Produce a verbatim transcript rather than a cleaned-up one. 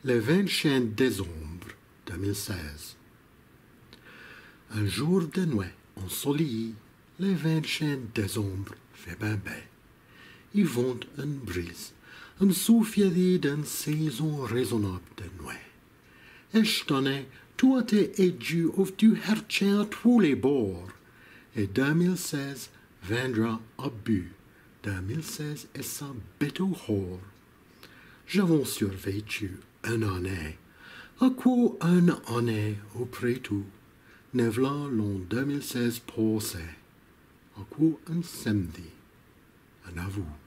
Les vingt chiens des ombres, deux mille seize. Un jour de nuit ensoleillé, les vingt chiens des ombres fait ben ben. Ils vont une brise, un souffle d'une saison raisonnable de nuit. Et je tenais, toi t'es édu of du hertien à tous les bords. Et deux mille seize viendra à but. deux mille seize est sa bête au hors. J'avons survécu un année. À quoi un année auprès tout? Ne v'là l'an deux mille seize passé. À quoi un samedi? Un avou.